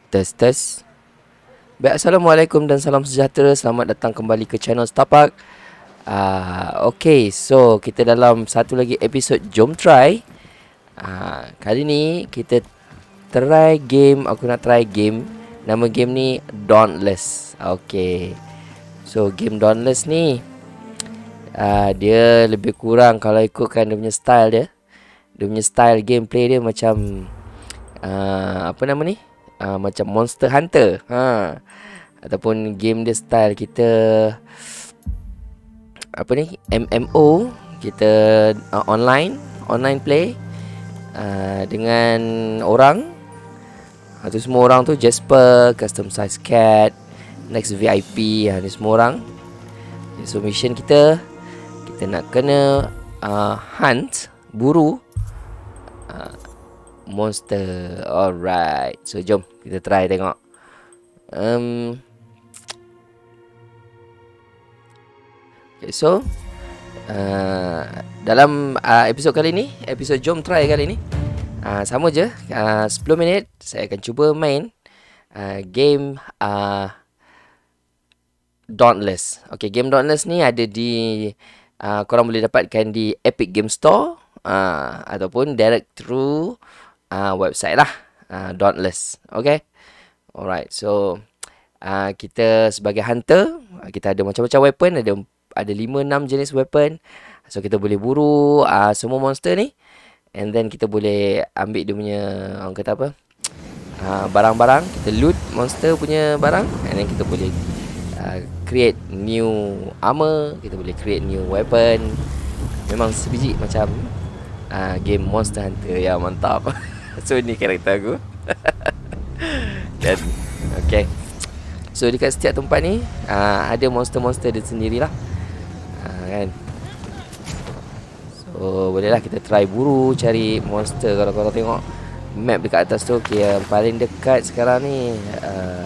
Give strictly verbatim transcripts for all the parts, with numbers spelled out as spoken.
Tes tes. Baik, Assalamualaikum dan salam sejahtera. Selamat datang kembali ke channel Setapak. uh, Okay, so kita dalam satu lagi episod Jom Try. uh, Kali ni kita try game. Aku nak try game. Nama game ni Dauntless. Okay, so game Dauntless ni uh, dia lebih kurang, kalau ikutkan dia punya style dia, Dia punya style gameplay dia macam uh, apa nama ni, uh, macam Monster Hunter, ha. Ataupun game dia style kita apa ni, M M O. Kita uh, online Online play uh, dengan orang. uh, Tu semua orang tu Jasper, Custom Size Cat, Next V I P, uh, ni semua orang. okay, So mission kita, kita nak kena uh, hunt, buru uh, monster. Alright, so jom kita try tengok. um, Okay, so uh, dalam uh, episod kali ni, episod Jom Try kali ni, uh, sama je, uh, sepuluh minit saya akan cuba main uh, game uh, Dauntless. Okay, game Dauntless ni ada di uh, korang boleh dapatkan di Epic Game Store, uh, ataupun direct through uh, website lah, uh, Dauntless. Okay, alright, so uh, kita sebagai hunter, uh, kita ada macam-macam weapon. Ada ada lima enam jenis weapon. So kita boleh buru uh, semua monster ni, and then kita boleh ambil dia punya, orang kata apa, uh, barang-barang. Kita loot monster punya barang, and then kita boleh uh, create new armor. Kita boleh create new weapon. Memang sebiji macam uh, game Monster Hunter. Ya, mantap. So ni karakter aku. Dan okay, so dekat setiap tempat ni uh, ada monster-monster dia sendirilah, uh, kan. So bolehlah kita try buru, cari monster. Kalau korang tengok map dekat atas tu, okay, yang paling dekat sekarang ni uh,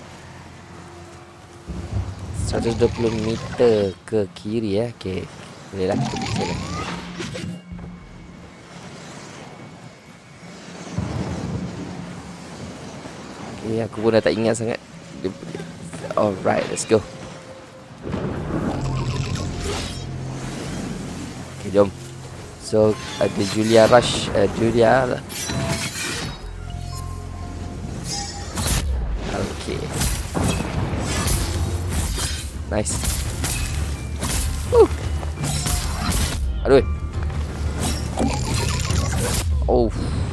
seratus dua puluh meter ke kiri ya. Okay, bolehlah kita pergi sana. Okay, aku pun dah tak ingat sangat. Alright, let's go. Okay, jom. So ada Julia Rush, uh, Julia. Okay, nice. Uh. Aduh. Oh.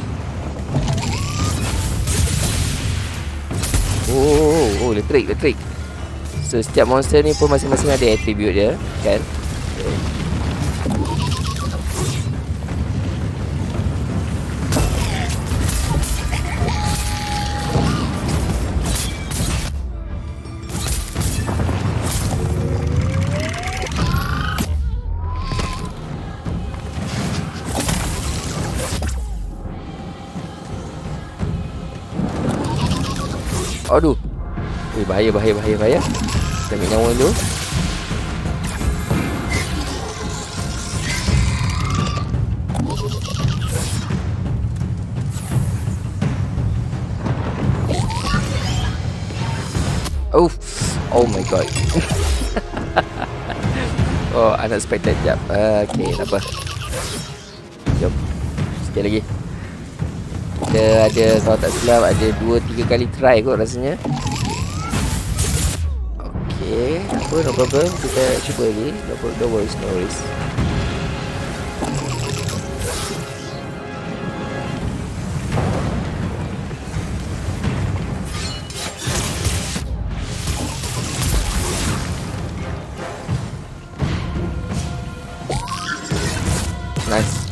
Oh, oh, elektrik, elektrik. So setiap monster ni pun masing-masing ada attribute dia, kan? Okay. Aduh. Ui, bahaya, bahaya, bahaya, bahaya. Kita ambil nyawa dulu. Oh, oh my god. Oh, unexpected. Sekejap. uh, Okay, tak apa. Jom, sikit lagi. Kita ada, kalau tak silap, ada dua tiga kali try kot rasanya. Okay, apa, no problem. Kita cuba lagi. No problem, no worries, no worries. Nice.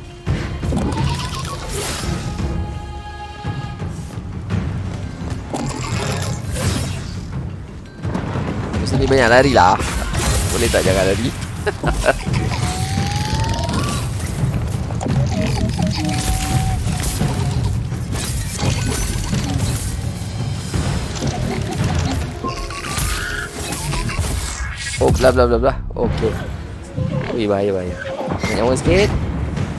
Sini banyak lari lah. Boleh tak jangan lari? Oh, bla bla bla bla. Okay. Ui, bahaya bahaya. Nak nyawa sikit.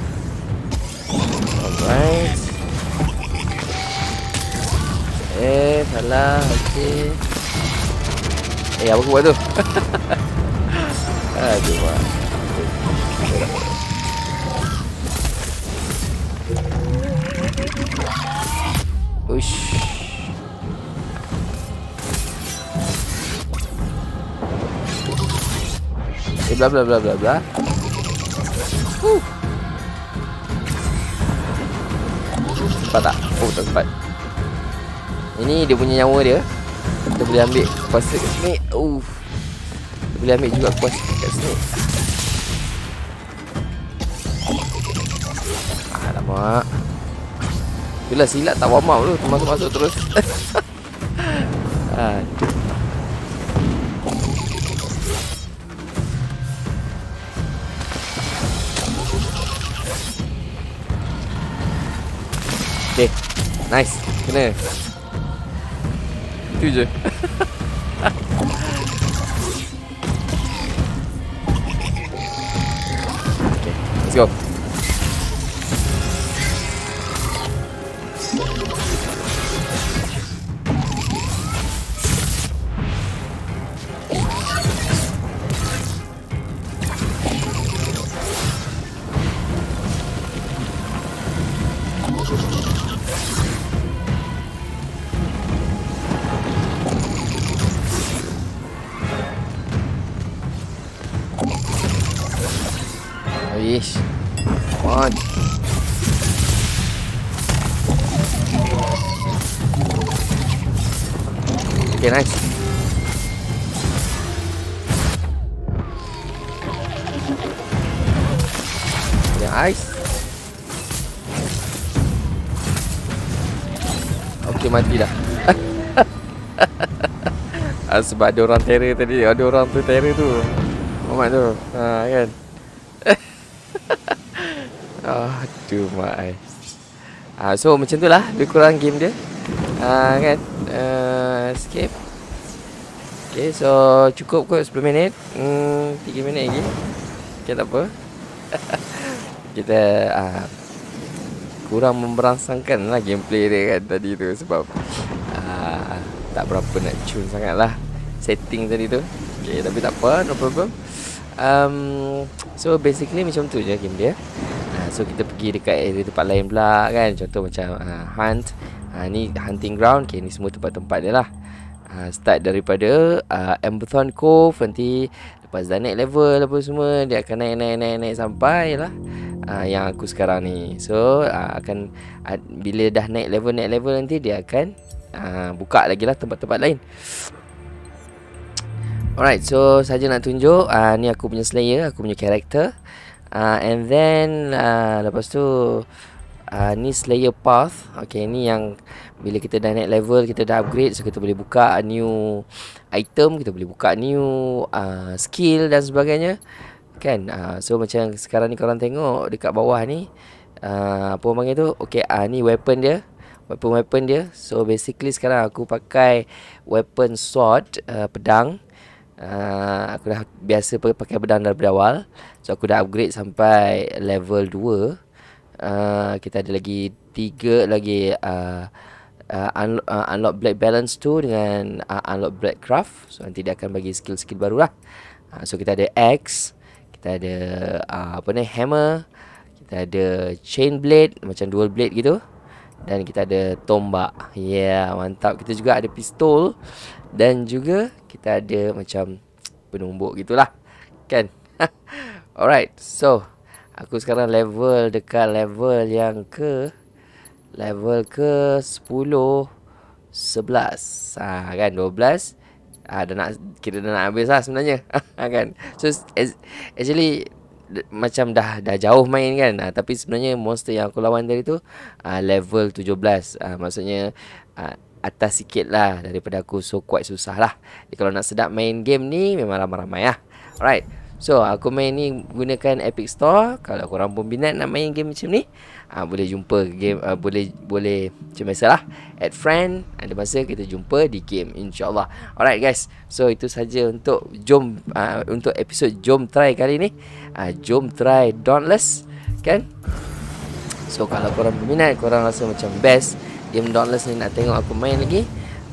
Alright. Eh Salah. Okey. Eh, apa aku buat tu? Aduh, mak. Uish. Eh, bla bla bla bla bla. Huh. Sempat tak? Oh, tak sempat. Ini dia punya nyawa dia. Kita boleh ambil kuasa kat sini. Uh. Kita boleh ambil juga kuasa kat sini. Alamak. Bila silat tak warm up tu, masuk-masuk terus. Aduh. Okay, nice. Kena. Itu je. Okay, let's go. Ish. Come on. Okay, nice. Yang ice. Okay, mati dah. ah, sebab ada orang terror tadi. Ada orang tu terror tu. Muhammad tu. Ha, kan. Aduh, mak. Ah, so macam tu lah lebih kurang game dia. Ah, kan. Uh, escape. Okay, so cukup kot sepuluh minit. Hmm, tiga minit lagi. Okay, tak apa. Kita ah, kurang memberangsangkan lah gameplay dia kan tadi tu. Sebab ah, tak berapa nak tune sangat lah setting tadi tu. Okay, tapi tak apa, no problem. um, So basically macam tu je game dia. uh, So kita pergi dekat area tempat lain pula kan. Contoh macam uh, hunt. uh, Ni hunting ground. Okay, ni semua tempat-tempat dia lah. uh, Start daripada uh, Amberthorn Cove. Nanti lepas dah naik level apa semua, dia akan naik-naik-naik sampai lah uh, yang aku sekarang ni. So uh, akan uh, bila dah naik level naik level nanti dia akan uh, buka lagi lah tempat-tempat lain. Alright, so saja nak tunjuk uh, ni aku punya Slayer, aku punya karakter. uh, And then uh, lepas tu uh, ni Slayer Path. Okay, ni yang bila kita dah naik level, kita dah upgrade, so kita boleh buka new item, kita boleh buka new uh, skill dan sebagainya kan. uh, So macam sekarang ni korang tengok dekat bawah ni, uh, apa orang panggil tu. Okay, uh, ni weapon dia, weapon-weapon dia. So basically sekarang aku pakai weapon sword, uh, pedang. Uh, aku dah biasa pakai pedang daripada awal. So aku dah upgrade sampai level dua. uh, Kita ada lagi tiga lagi uh, uh, unlock, uh, unlock Black Balance tu dengan uh, unlock Black Craft. So nanti dia akan bagi skill-skill baru lah. uh, So kita ada axe, kita ada uh, apa ni, hammer, kita ada chain blade, macam dual blade gitu, dan kita ada tombak. Ya, yeah, mantap. Kita juga ada pistol. Dan juga kita ada macam penumbuk gitulah kan. Alright, so aku sekarang level dekat level yang ke level ke sepuluh, sebelas, ha, kan, dua belas. ha, dah nak, Kita dah nak habis lah sebenarnya. Kan. So actually macam dah dah jauh main kan. ha, Tapi sebenarnya monster yang aku lawan tadi tu ha, level tujuh belas. ha, Maksudnya ha, atas sikit lah daripada aku. So quite susah lah. Jadi kalau nak sedap main game ni, memang ramai-ramai lah. Alright, so aku main ni gunakan Epic Store. Kalau korang pun minat nak main game macam ni, ha, boleh jumpa game, uh, Boleh Boleh macam biasa lah, add friend, ada masa kita jumpa di game, InsyaAllah. Alright guys, so itu saja untuk Jom uh, Untuk episod Jom Try kali ni. uh, Jom Try Dauntless kan. So kalau korang berminat, korang rasa macam best game Dauntless ni, nak tengok aku main lagi,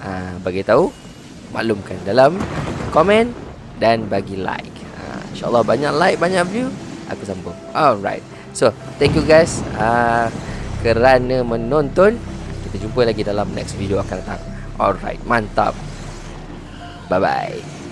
uh, bagi tahu, maklumkan dalam komen dan bagi like. Uh, InsyaAllah banyak like, banyak view, aku sambung. Alright. So, thank you guys uh, kerana menonton. Kita jumpa lagi dalam next video akan datang. Alright, mantap. Bye-bye.